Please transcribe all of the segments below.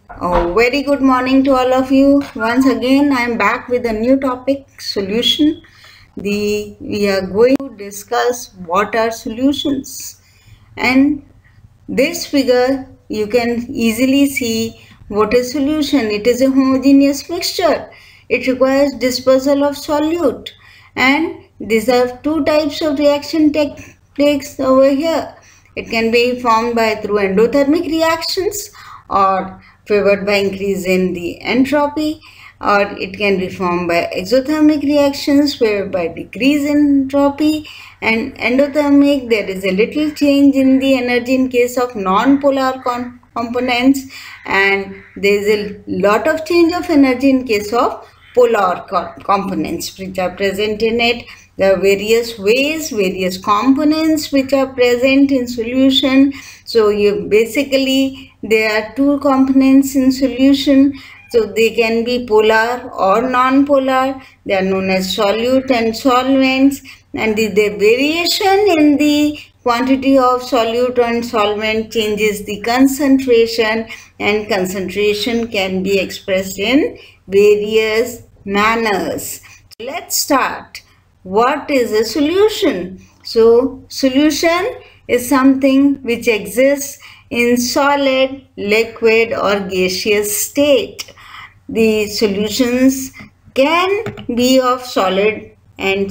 Very good morning to all of you. Once again, I am back with a new topic, solution. We are going to discuss what are solutions. And this figure, you can easily see what is solution. It is a homogeneous mixture. It requires dispersal of solute. And these are two types of reaction take place over here. It can be formed by through endothermic reactions or favored by increase in the entropy, or it can be formed by exothermic reactions favored by decrease in entropy. And endothermic, there is a little change in the energy in case of non-polar components, and there is a lot of change of energy in case of polar components which are present in it. There are various ways, various components which are present in solution. So there are two components in solution. So they can be polar or non-polar. They are known as solute and solvents. And the variation in the quantity of solute and solvent changes the concentration, and concentration can be expressed in various manners. Let's start. What is a solution? So, solution is something which exists in solid, liquid or gaseous state. The solutions can be of solid and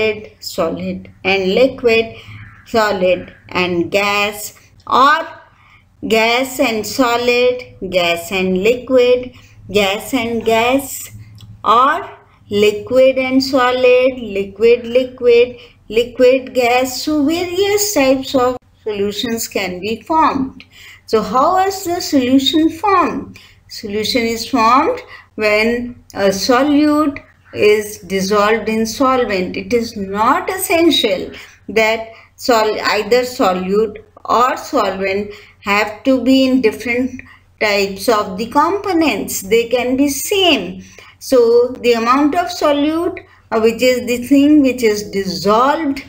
liquid, solid and gas, or gas and solid, gas and liquid, gas and gas, or liquid and solid, liquid gas. So various types of solutions can be formed. So how is the solution formed? Solution is formed when a solute is dissolved in solvent. It is not essential that either solute or solvent have to be in different types of the components. They can be same. So the amount of solute, which is the thing which is dissolved,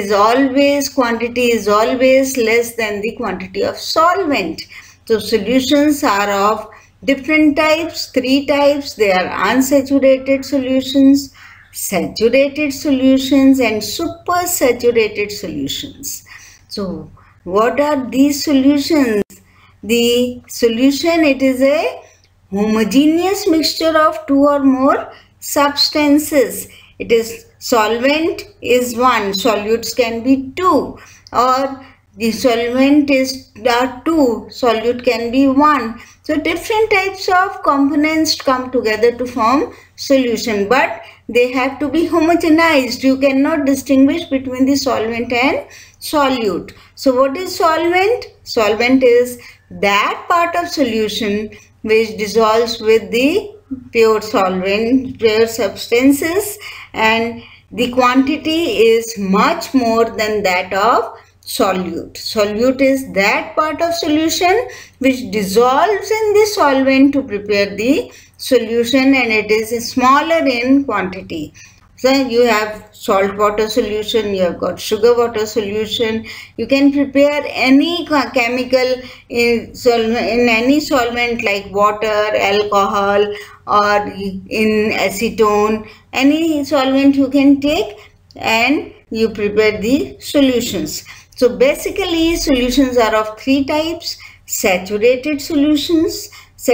quantity is always less than the quantity of solvent. So solutions are of different types, three types. They are unsaturated solutions, saturated solutions, and supersaturated solutions. So what are these solutions? The solution, it is a homogeneous mixture of two or more substances. It is solvent is one, solutes can be two, or the solvent is two, solute can be one. So different types of components come together to form solution, but they have to be homogenized. You cannot distinguish between the solvent and solute. So what is solvent? Solvent is that part of solution which dissolves with the pure solvent, pure substances, and the quantity is much more than that of solute. Solute is that part of solution which dissolves in the solvent to prepare the solution, and it is smaller in quantity. So you have salt water solution, you have got sugar water solution. You can prepare any chemical in any solvent like water, alcohol, or in acetone. Any solvent you can take and you prepare the solutions. So basically solutions are of three types: saturated solutions,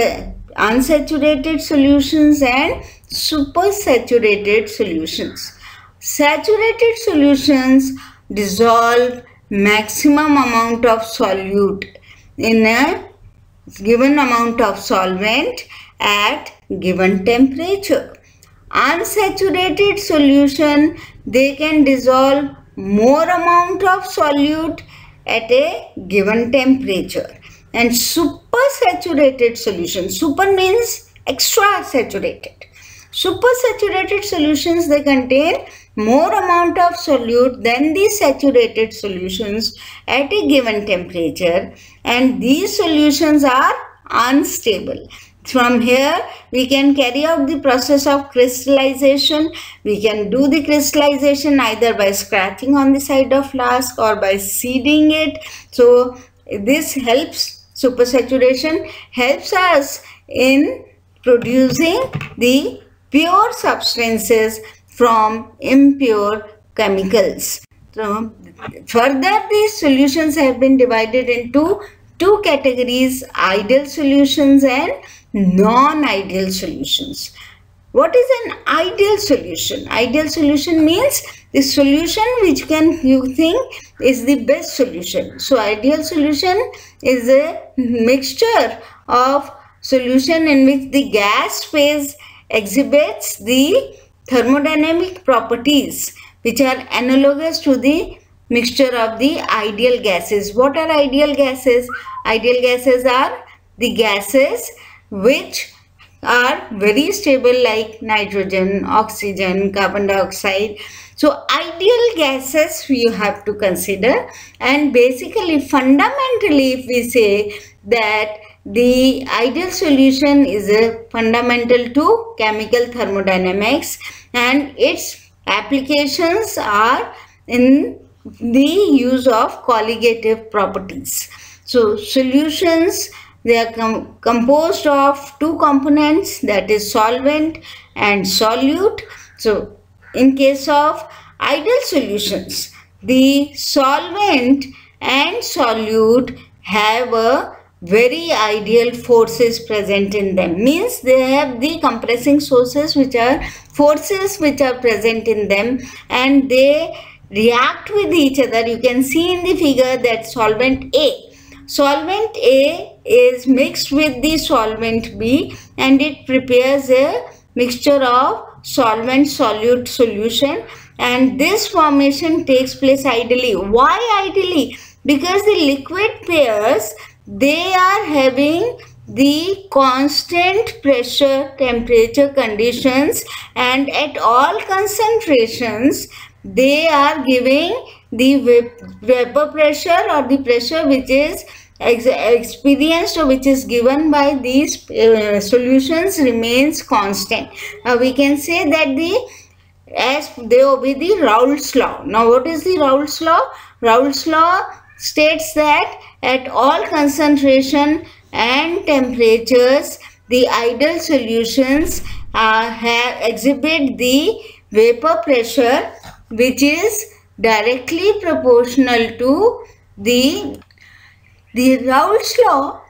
unsaturated solutions, and supersaturated solutions. Saturated solutions dissolve maximum amount of solute in a given amount of solvent at given temperature. Unsaturated solution, they can dissolve more amount of solute at a given temperature. And supersaturated solution, super means extra saturated. Supersaturated solutions, they contain more amount of solute than the saturated solutions at a given temperature, and these solutions are unstable. From here, we can carry out the process of crystallization. We can do the crystallization either by scratching on the side of flask or by seeding it. So this helps, supersaturation helps us in producing the pure substances from impure chemicals. So, further these solutions have been divided into two categories: ideal solutions and non-ideal solutions. What is an ideal solution? Ideal solution means the solution which you think is the best solution. So ideal solution is a mixture of solution in which the gas phase exhibits the thermodynamic properties which are analogous to the mixture of the ideal gases. What are ideal gases? Ideal gases are the gases which are very stable, like nitrogen, oxygen, carbon dioxide. So ideal gases you have to consider, and basically fundamentally if we say that the ideal solution is a fundamental to chemical thermodynamics, and its applications are in the use of colligative properties. So solutions, they are composed of two components, that is solvent and solute. So in case of ideal solutions, the solvent and solute have a very ideal forces present in them. Means they have the compressing forces which are present in them, and they react with each other. You can see in the figure that solvent A is mixed with the solvent B, and it prepares a mixture of solvent solute solution, and this formation takes place ideally. Why ideally? Because the liquid pairs, they are having the constant pressure temperature conditions, and at all concentrations they are giving the vapor pressure, or the pressure which is experienced or which is given by these solutions remains constant. Now we can say that as they obey the Raoult's law. Now what is the Raoult's law? Raoult's law states that at all concentration and temperatures, the ideal solutions exhibit the vapor pressure which is directly proportional to the Raoult's law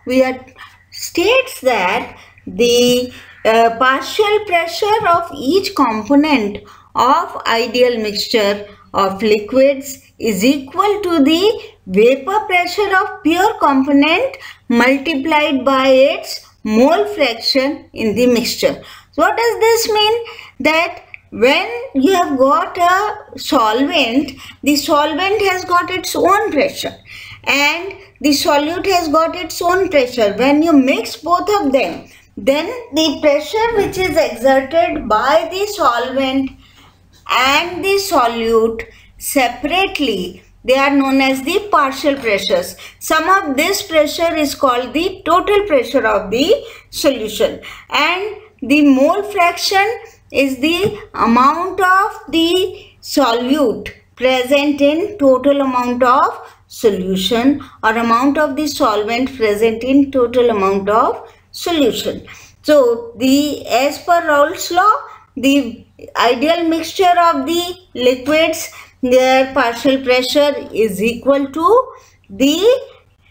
states that the partial pressure of each component of ideal mixture of liquids is equal to the vapor pressure of pure component multiplied by its mole fraction in the mixture. So what does this mean? That when you have got a solvent, the solvent has got its own pressure and the solute has got its own pressure. When you mix both of them, then the pressure which is exerted by the solvent and the solute separately, they are known as the partial pressures. Sum of this pressure is called the total pressure of the solution, and the mole fraction is the amount of the solute present in total amount of solution, or amount of the solvent present in total amount of solution. So as per Raoult's law, the ideal mixture of the liquids, their partial pressure is equal to the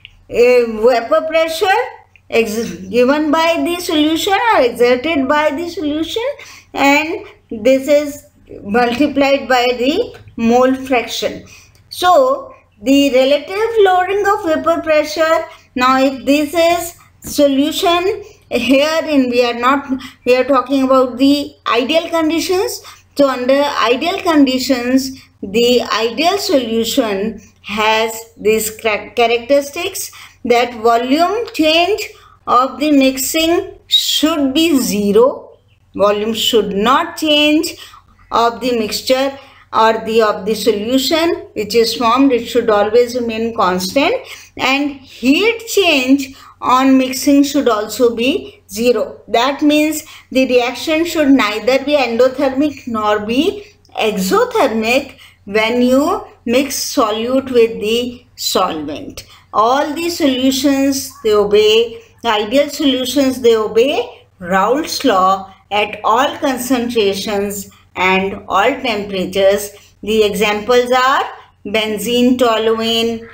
vapor pressure given by the solution or exerted by the solution, and this is multiplied by the mole fraction. So the relative lowering of vapor pressure, now if this is solution, here we are talking about the ideal conditions. So under ideal conditions, the ideal solution has these characteristics, that volume change of the mixing should be 0. Volume should not change of the mixture or of the solution which is formed. It should always remain constant, and heat change on mixing should also be 0. That means the reaction should neither be endothermic nor be exothermic when you mix solute with the solvent. All the solutions, they obey The ideal solutions, they obey Raoult's law at all concentrations and all temperatures. The examples are benzene, toluene,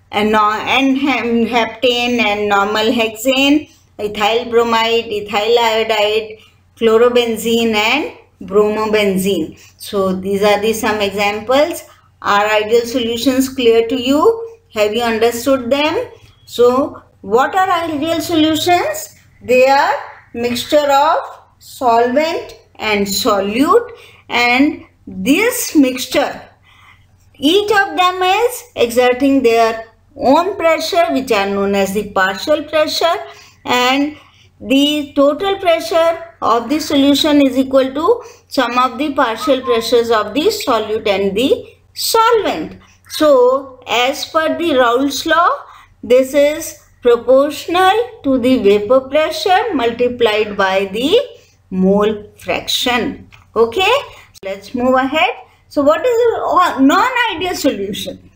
N-heptane and normal hexane, ethyl bromide, ethyl iodide, chlorobenzene and bromobenzene. So these are the some examples. Are ideal solutions clear to you? Have you understood them? So what are ideal solutions? They are mixture of solvent and solute, and this mixture, each of them is exerting their own pressure, which are known as the partial pressure, and the total pressure of the solution is equal to sum of the partial pressures of the solute and the solvent. So as per the Raoult's law, this is proportional to the vapor pressure multiplied by the mole fraction. Okay, let's move ahead. So what is a non-ideal solution?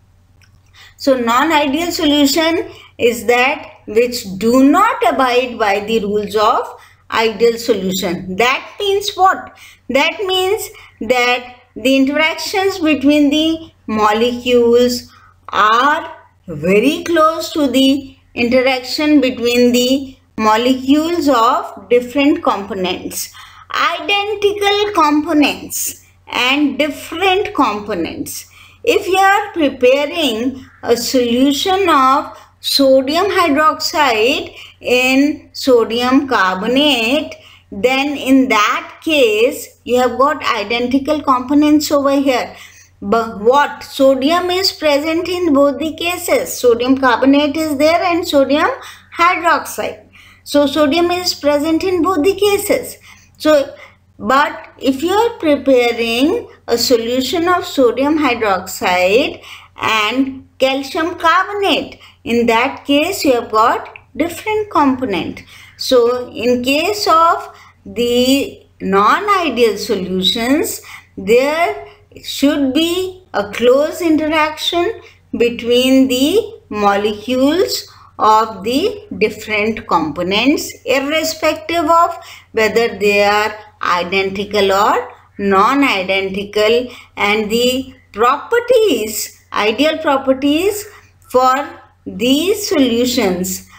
So non-ideal solution is that which do not abide by the rules of ideal solution. That means what? That means that the interactions between the molecules are very close to the interaction between the molecules of different components. Identical components and different components. If you are preparing a solution of sodium hydroxide in sodium carbonate, then in that case you have got identical components over here. But what? Sodium is present in both the cases. Sodium carbonate is there and sodium hydroxide. So sodium is present in both the cases. So but if you are preparing a solution of sodium hydroxide and calcium carbonate, in that case you have got different component. So in case of the non-ideal solutions, there should be a close interaction between the molecules of the different components, irrespective of whether they are identical or non-identical, and the properties, ideal properties for these solutions,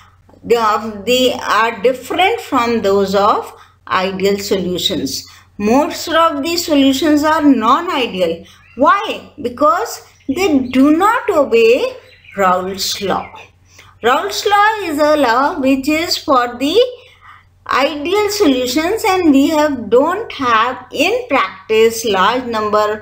they are different from those of ideal solutions. Most of these solutions are non-ideal. Why? Because they do not obey Raoult's law. Raoult's law is a law which is for the ideal solutions, and we don't have in practice large number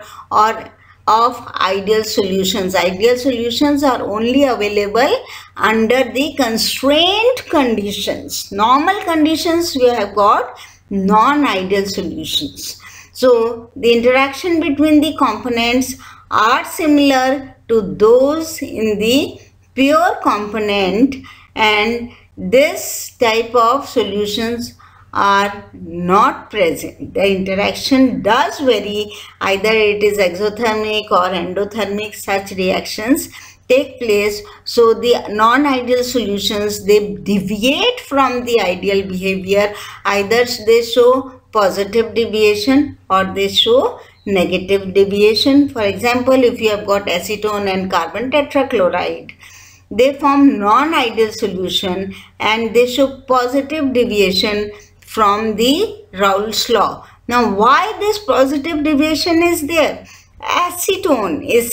of ideal solutions. Ideal solutions are only available under the constrained conditions. Normal conditions we have got non-ideal solutions. So the interaction between the components are similar to those in the pure component, and this type of solutions are not present. The interaction does vary, either it is exothermic or endothermic. Such reactions take place. So the non-ideal solutions, they deviate from the ideal behavior. Either they show positive deviation or they show negative deviation. For example, if you have got acetone and carbon tetrachloride, they form non-ideal solution and they show positive deviation from the Raoult's law. Now, why this positive deviation is there? Acetone is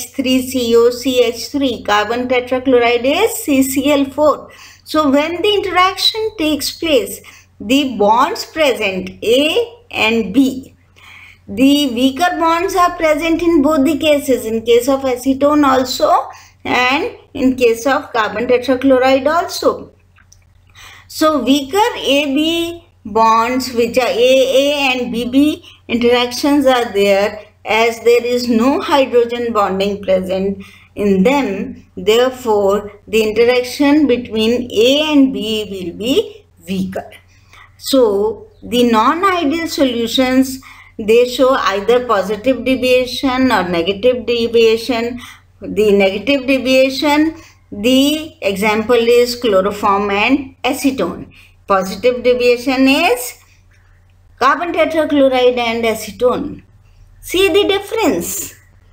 CH3COCH3, carbon tetrachloride is CCl4. So, when the interaction takes place, the bonds present A and B, the weaker bonds are present in both the cases, in case of acetone also and in case of carbon tetrachloride also. So weaker AB bonds, which are AA and BB interactions, are there, as there is no hydrogen bonding present in them. Therefore, the interaction between A and B will be weaker. So the non-ideal solutions, they show either positive deviation or negative deviation. The negative deviation, the example is chloroform and acetone. Positive deviation is carbon tetrachloride and acetone. See the difference.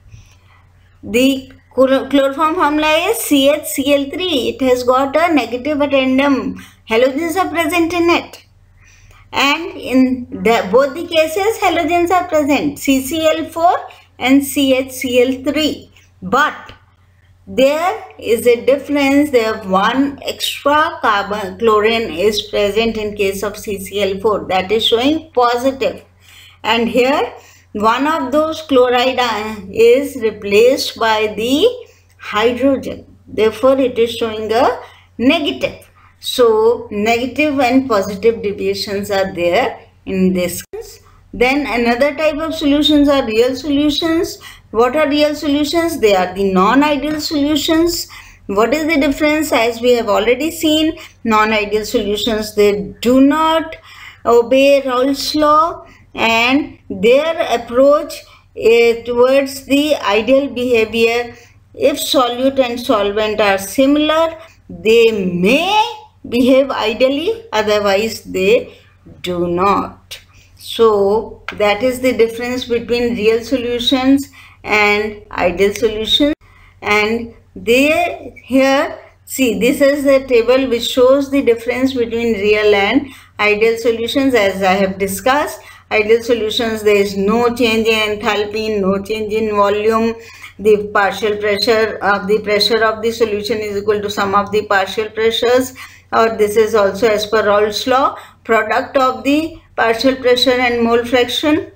The chloroform formula is CHCl3. It has got a negative addendum. Halogens are present in it. And in both the cases, halogens are present, CCl4 and CHCl3. But there is a difference. There one extra carbon chlorine is present in case of CCl4. That is showing positive. And here one of those chloride is replaced by the hydrogen. Therefore, it is showing a negative. So, negative and positive deviations are there in this. Then another type of solutions are real solutions. What are real solutions? They are the non-ideal solutions. What is the difference? As we have already seen, non-ideal solutions, they do not obey Raoult's law, and their approach towards the ideal behavior, if solute and solvent are similar, they may behave ideally, otherwise they do not. So that is the difference between real solutions and ideal solutions. And they here, see, this is the table which shows the difference between real and ideal solutions. As I have discussed, ideal solutions, there is no change in enthalpy, no change in volume. The partial pressure of the solution is equal to sum of the partial pressures, or this is also as per Raoult's law, product of the partial pressure and mole fraction.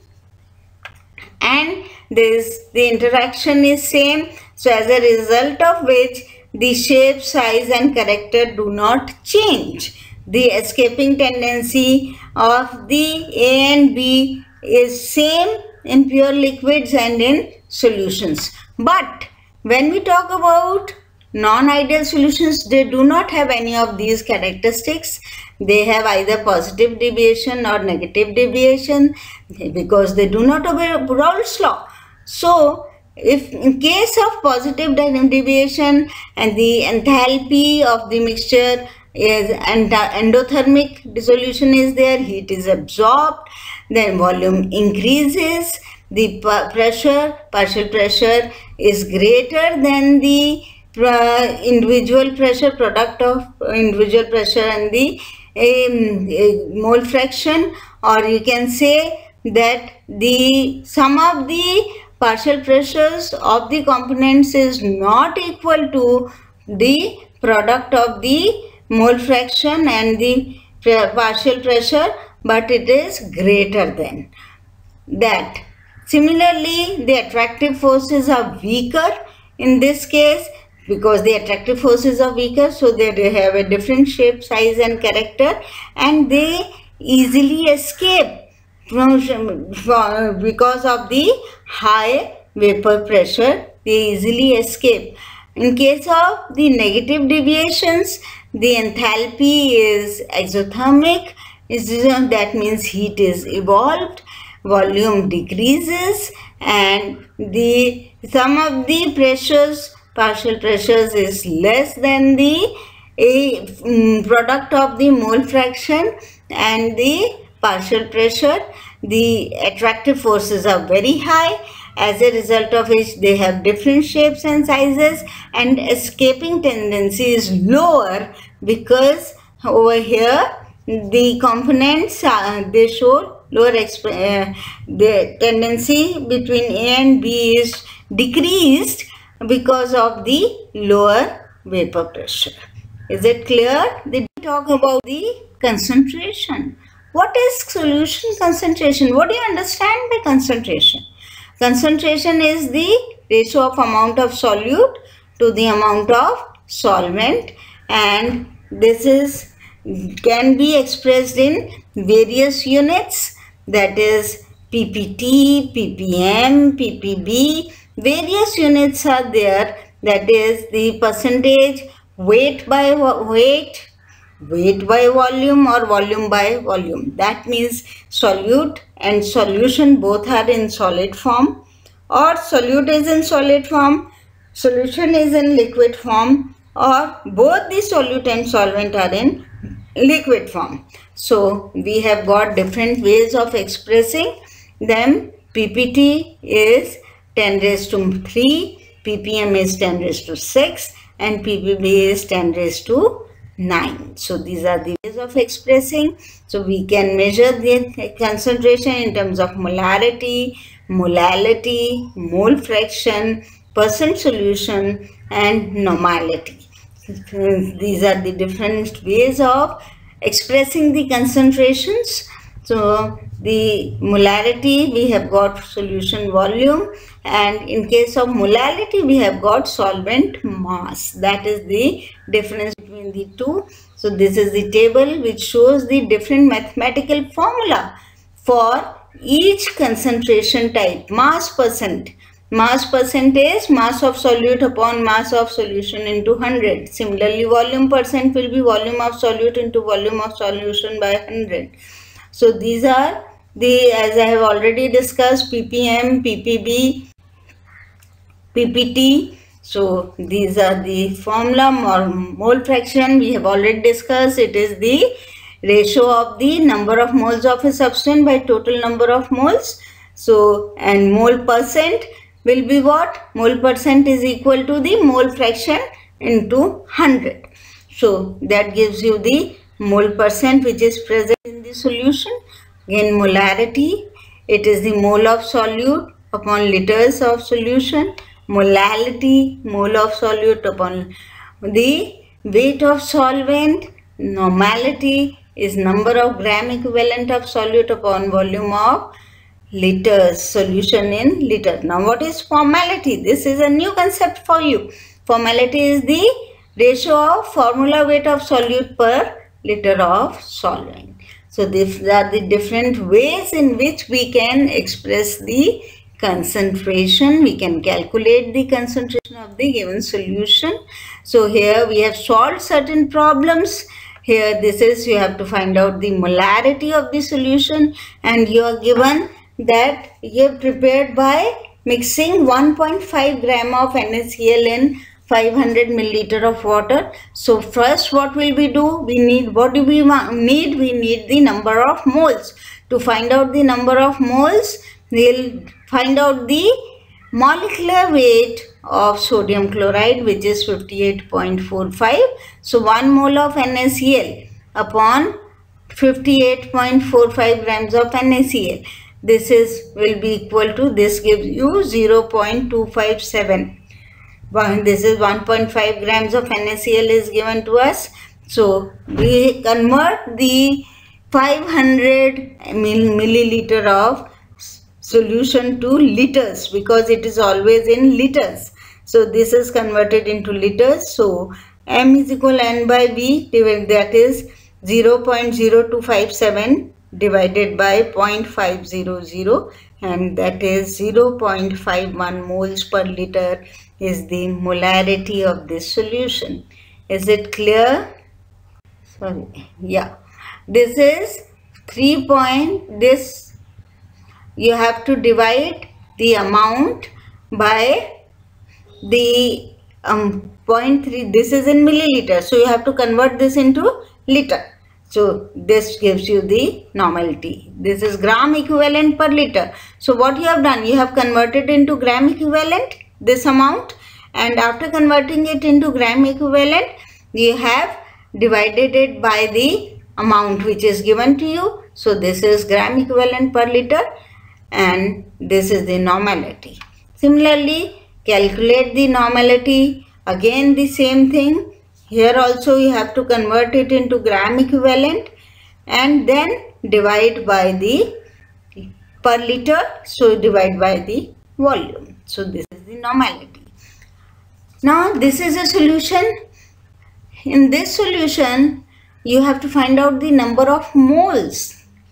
And the interaction is same. So as a result of which the shape, size and character do not change. The escaping tendency of the A and B is same in pure liquids and in solutions. But when we talk about non-ideal solutions, they do not have any of these characteristics. They have either positive deviation or negative deviation because they do not obey Raoult's law. So, if in case of positive deviation and the enthalpy of the mixture is endothermic dissolution is there, heat is absorbed, then volume increases, the partial pressure is greater than the individual pressure, product of individual pressure and the mole fraction, or you can say that the sum of the partial pressures of the components is not equal to the product of the mole fraction and the partial pressure, but it is greater than that. Similarly, the attractive forces are weaker in this case because the attractive forces are weaker, so they have a different shape, size and character, and they easily escape because of the high vapor pressure. They easily escape. In case of the negative deviations, the enthalpy is exothermic. That means heat is evolved, volume decreases, and the sum of the pressures, partial pressures, is less than the product of the mole fraction and the partial pressure. The attractive forces are very high, as a result of which they have different shapes and sizes, and escaping tendency is lower because over here the components they show lower the tendency between A and B is decreased because of the lower vapor pressure. Is it clear? They talk about the concentration. What is solution concentration? What do you understand by concentration? Concentration is the ratio of amount of solute to the amount of solvent, and this can be expressed in various units, that is PPT, ppm, ppb. Various units are there, that is the percentage weight by weight, weight by volume, or volume by volume. That means solute and solution both are in solid form, or solute is in solid form, solution is in liquid form. or both the solute and solvent are in liquid form. So we have got different ways of expressing them. PPT is 10 raised to 3, ppm is 10 raised to 6, and ppb is 10 raised to 9. So these are the ways of expressing. So we can measure the concentration in terms of molarity, molality, mole fraction, percent solution, and normality. These are the different ways of expressing the concentrations. So the molarity, we have got solution volume, and in case of molality we have got solvent mass. That is the difference between the two. So this is the table which shows the different mathematical formula for each concentration type. Mass percent. Mass percent is mass of solute upon mass of solution into 100. Similarly, volume percent will be volume of solute into volume of solution by 100. So these are the, as I have already discussed, ppm, ppb, ppt. So these are the formula. Mole fraction we have already discussed. It is the ratio of the number of moles of a substance by total number of moles. So, and mole percent will be what? Mole percent is equal to the mole fraction into 100. So that gives you the mole percent which is present in the solution. Again, molarity, it is the mole of solute upon liters of solution. Molality, mole of solute upon the weight of solvent. Normality is number of gram equivalent of solute upon volume of liters, solution in liter. Now what is formality? This is a new concept for you. Formality is the ratio of formula weight of solute per liter of solvent. So these are the different ways in which we can express the concentration. We can calculate the concentration of the given solution. So here we have solved certain problems. Here this is, you have to find out the molarity of the solution, and you are given that you have prepared by mixing 1.5 gram of NaCl in 500 milliliter of water. So first what will we do? We need, what do we need? We need the number of moles. To find out the number of moles, we'll find out the molecular weight of sodium chloride, which is 58.45. So 1 mole of NaCl upon 58.45 grams of NaCl. This is will be equal to, this gives you 0.257. This is 1.5 grams of NaCl is given to us. So we convert the 500 milliliter of solution to liters, because it is always in liters. So this is converted into liters. So m is equal n by v, that is 0.0257 divided by 0.500, and that is 0.51 moles per liter is the molarity of this solution. Is it clear? Sorry, yeah. This is 3 point, this you have to divide the amount by the 0.3, this is in milliliter, so you have to convert this into liter. So this gives you the normality. This is gram equivalent per liter. So what you have done, you have converted into gram equivalent this amount, and after converting it into gram equivalent, you have divided it by the amount which is given to you. So this is gram equivalent per liter, and this is the normality. Similarly, calculate the normality. Again the same thing. Here also you have to convert it into gram equivalent and then divide by the per liter. So divide by the volume. So this is the normality. Now this is a solution. In this solution you have to find out the number of moles.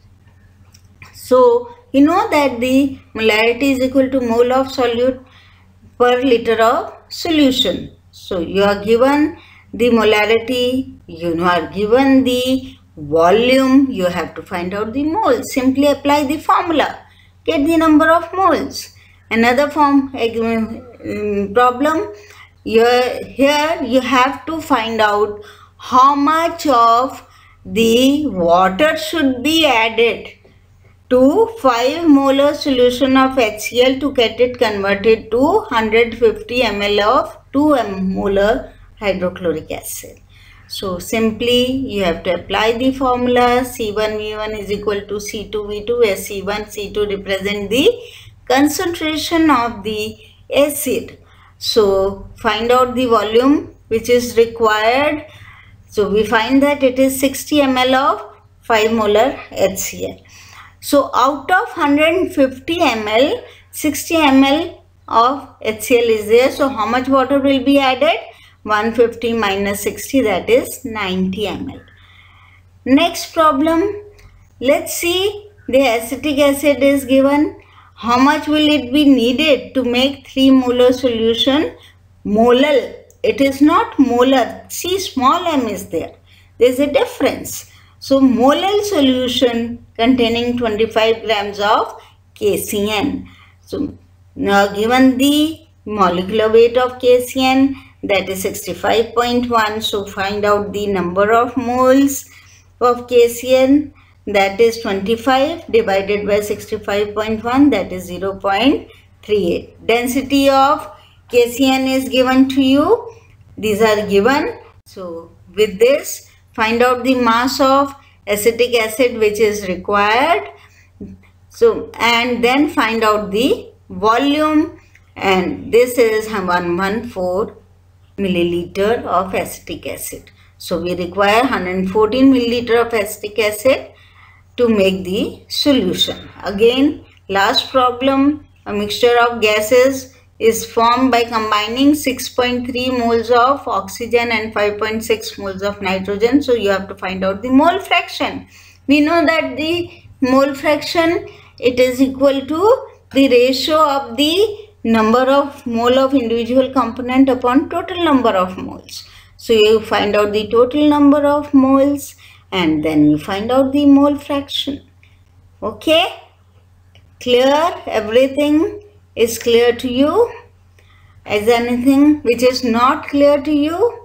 So you know that the molarity is equal to mole of solute per liter of solution. So you are given the molarity, you are given the volume, you have to find out the moles. Simply apply the formula, get the number of moles. Another problem, here you have to find out how much of the water should be added to 5 molar solution of HCl to get it converted to 150 ml of 2 molar hydrochloric acid. So simply you have to apply the formula C1V1 is equal to C2V2, where C1, C2 represent the concentration of the acid. So find out the volume which is required. So we find that it is 60 ml of 5 molar HCl. So out of 150 ml, 60 ml of HCl is there. So how much water will be added? 150 minus 60, that is 90 ml. Next problem, let's see, the acetic acid is given. How much will it be needed to make 3 molar solution? Molal, it is not molar. See, small m is there. There is a difference. So molal solution containing 25 grams of KCN. So now given the molecular weight of KCN, that is 65.1. So find out the number of moles of KCN, that is 25 divided by 65.1, that is 0.38. Density of KCN is given to you. These are given. So with this, find out the mass of acetic acid which is required. So and then find out the volume, and this is 114 milliliter of acetic acid. So we require 114 milliliter of acetic acid to make the solution. Again, last problem, a mixture of gases is formed by combining 6.3 moles of oxygen and 5.6 moles of nitrogen. So you have to find out the mole fraction. We know that the mole fraction, it is equal to the ratio of the number of mole of individual component upon total number of moles. So you find out the total number of moles and then you find out the mole fraction. Okay? Clear? Everything is clear to you? Is anything which is not clear to you?